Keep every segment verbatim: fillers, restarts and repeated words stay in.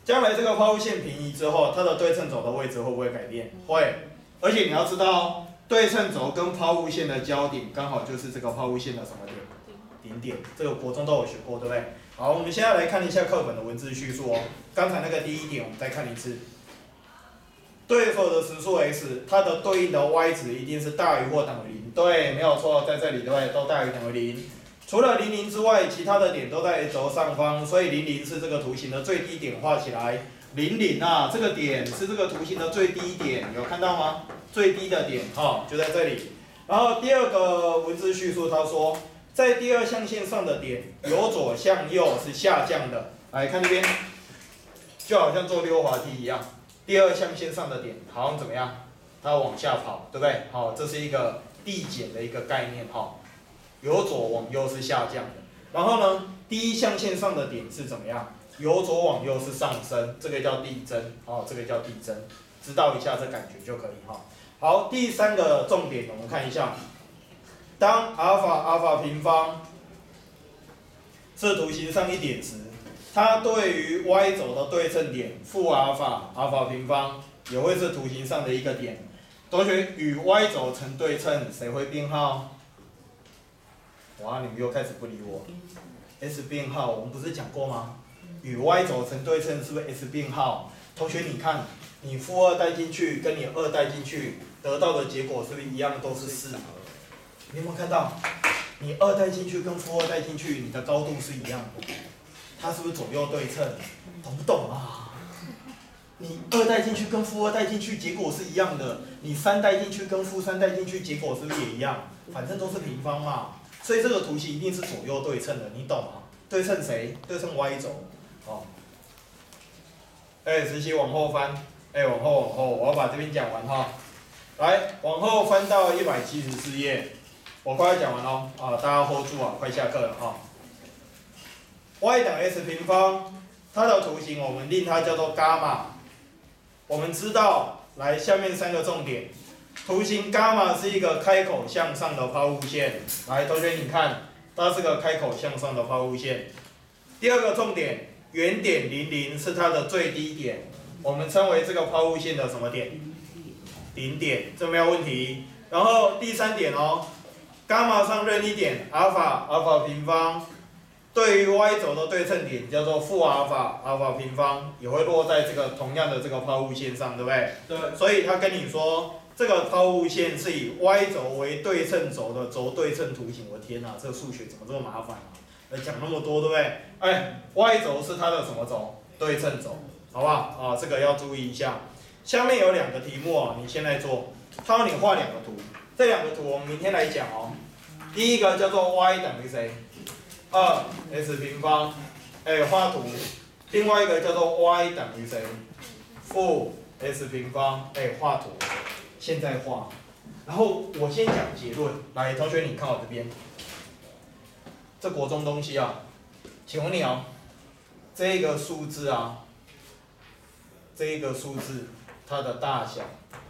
将来这个抛物线平移之后，它的对称轴的位置会不会改变？会。而且你要知道，对称轴跟抛物线的交点刚好就是这个抛物线的什么点？顶点。这个国中都有学过，对不对？好，我们现在来看一下课本的文字叙述哦。刚才那个第一点，我们再看一次。对所有的实数 x， 它的对应的 y 值一定是大于或等于零。对，没有错，在这里对，都大于等于零。除了零零之外，其他的点都在 x 轴上方，所以零零是这个图形的最低点，画起来。零零啊，这个点是这个图形的最低点，有看到吗？最低的点，哈、哦，就在这里。然后第二个文字叙述，他说，在第二象限上的点，由左向右是下降的。来看这边，就好像坐溜滑梯一样，第二象限上的点好像怎么样？它往下跑，对不对？好、哦，这是一个递减的一个概念，哈、哦。由左往右是下降的，然后呢，第一象限上的点是怎么样？由左往右是上升，这个叫递增，哦，这个叫递增，知道一下这感觉就可以哈。好，第三个重点我们看一下，当阿尔法阿尔法平方是图形上一点时，它对于 y 轴的对称点负阿尔法阿尔法平方也会是图形上的一个点。同学，与 y 轴成对称，谁会编号？哇，你们又开始不理我。S 编号，我们不是讲过吗？与 y 轴成对称是不是 S 编号？同学，你看，你负二带进去，跟你二带进去，得到的结果是不是一样，都是四？你有没有看到？你二带进去跟负二带进去，你的高度是一样的，它是不是左右对称？懂不懂啊？你二带进去跟负二带进去，结果是一样的。你三带进去跟负三带进去，结果是不是也一样？反正都是平方嘛。所以这个图形一定是左右对称的，你懂吗？对称谁？对称 y 轴。哦。哎，实习往后翻，哎，往后往后，我要把这边讲完哈。来，往后翻到一百七十四页，我快讲完喽。啊，大家 hold 住啊，快下课了哈。y 等于 s 平方，它的图形我们令它叫做伽马。我们知道，来下面三个重点。图形伽马是一个开口向上的抛物线，来，同学你看，它是个开口向上的抛物线。第二个重点，原点零零是它的最低点，我们称为这个抛物线的什么点？顶点，这没有问题。然后第三点哦，伽马上任意点阿尔法阿尔法平方，对于 y 轴的对称点叫做负阿尔法阿尔法平方，也会落在这个同样的这个抛物线上，对不对？对。所以他跟你说。这个抛物线是以 y 轴为对称轴的轴对称图形，我的天哪，这个数学怎么这么麻烦啊？来讲那么多，对不对？哎 ，y 轴是它的什么轴？对称轴，好不好？啊，这个要注意一下。下面有两个题目啊，你现在做，他让你画两个图，这两个图我们明天来讲哦。第一个叫做 y 等于谁？二 s 平方，哎，画图。另外一个叫做 y 等于谁？负 s 平方，哎，画图。现在画，然后我先讲结论。来，同学，你看我这边，这国中东西啊，请问你啊，这个数字啊，这个数字它的大小，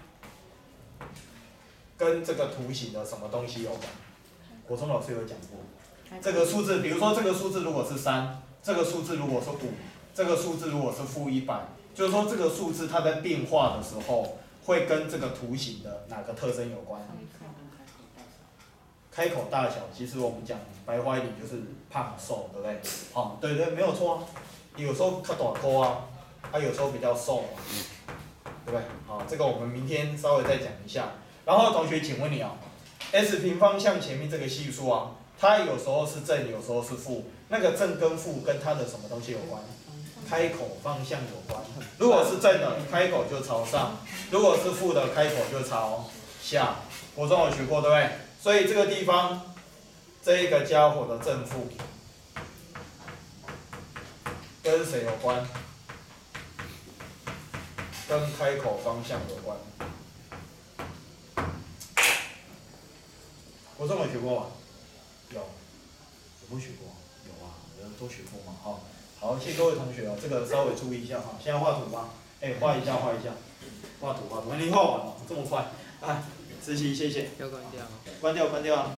跟这个图形的什么东西有关？国中老师有讲过，这个数字，比如说这个数字如果是三，这个数字如果是五，这个数字如果是负一百，就是说这个数字它在变化的时候。会跟这个图形的哪个特征有关？开口大小，其实我们讲白话一点就是胖瘦，对不对？哦，对对，没有错啊。有时候较大颗啊，它、啊、有时候比较瘦啊，对不对？好，这个我们明天稍微再讲一下。然后同学，请问你啊 ，s 平方向前面这个系数啊，它有时候是正，有时候是负。那个正跟负跟它的什么东西有关？开口方向有关。如果是正的，开口就朝上；如果是负的，开口就朝下。国中有学过，对不对？所以这个地方，这一个家伙的正负跟谁有关？跟开口方向有关。国中有学过吗？有，有没有学过？有啊，有人都学过嘛，哈。好，谢谢各位同学哦，这个稍微注意一下哈。现在画图吗？哎，画一下，画一下，画图，画图。你画完了，这么快？啊，实习，谢谢。 要关掉吗？ 关掉，关掉啊。